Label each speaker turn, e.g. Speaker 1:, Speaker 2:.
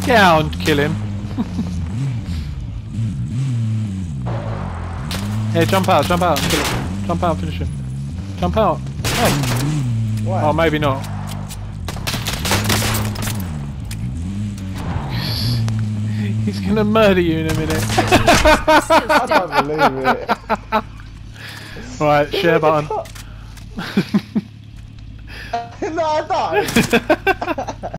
Speaker 1: Get out and kill him. Hey, jump out and kill him. Jump out and finish him. Jump out. Hey.
Speaker 2: What?
Speaker 1: Oh, maybe not. He's gonna murder you in a minute.
Speaker 2: I can't believe it.
Speaker 1: Right, share button.
Speaker 2: No, I died.